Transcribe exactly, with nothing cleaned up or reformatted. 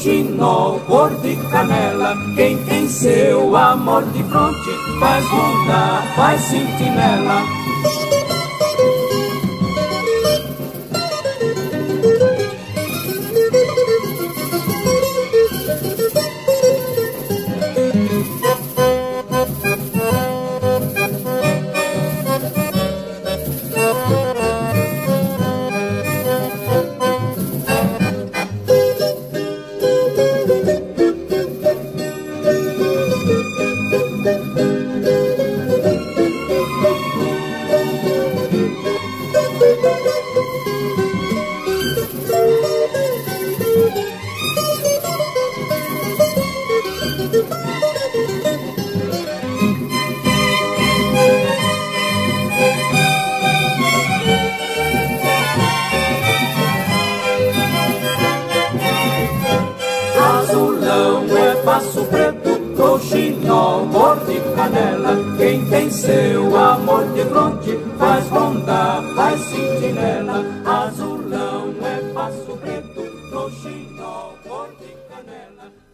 roxinol, cor de canela. Quem tem seu amor de fronte faz ronda, faz sentinela. Azulão é passo preto, roxinol, cor de canela. Quem tem seu amor de fronte faz ronda, faz sentinela. Azulão é passo preto, roxinol, cor de canela.